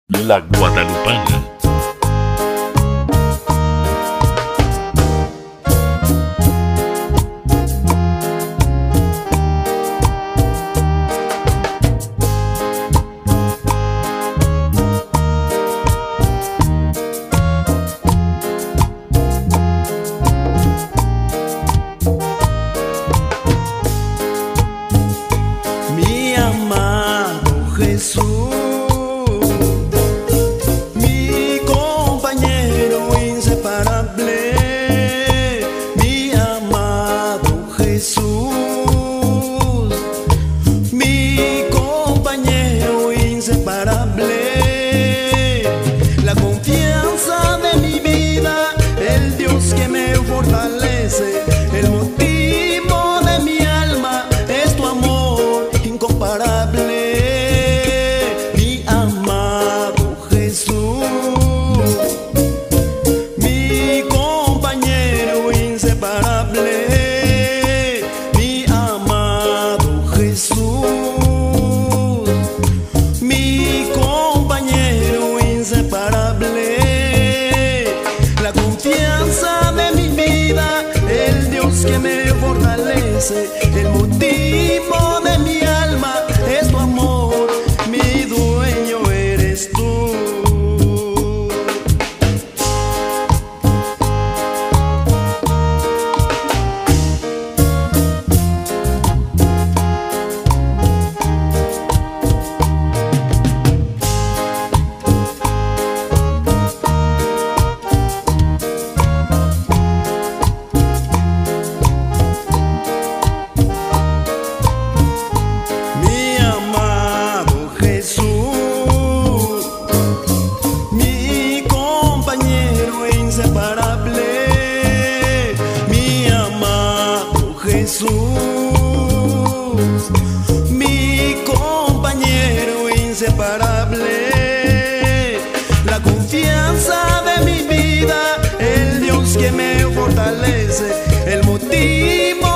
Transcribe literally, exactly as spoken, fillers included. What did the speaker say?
La Guadalupana. Mi amado Jesús, mi compañero inseparable, mi amado Jesús, mi compañero inseparable, la confianza de mi vida, el Dios que me fortalece, el motivo de mi alma es tu amor incomparable. Mi amado Jesús, mi compañero inseparable, mi amado Jesús, mi compañero inseparable, la confianza de mi vida, el Dios que me fortalece, el motivo de mi alma es tu amor, mi dueño eres tú. Mi amado Jesús, mi compañero inseparable, mi amado Jesús, mi compañero inseparable, la confianza de mi vida, el Dios que me fortalece, el motivo